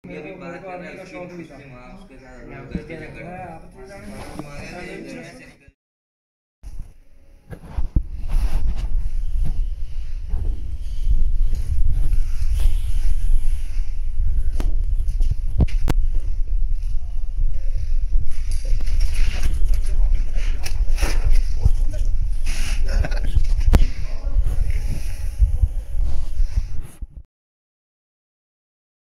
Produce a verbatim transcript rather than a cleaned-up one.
ये भी मेरे को बात मेरे को कर रहा आर्मी है का उसकी शौक भी था। उसकी माँ उसके साथ मैं घर से आपको मांगे थे घर में से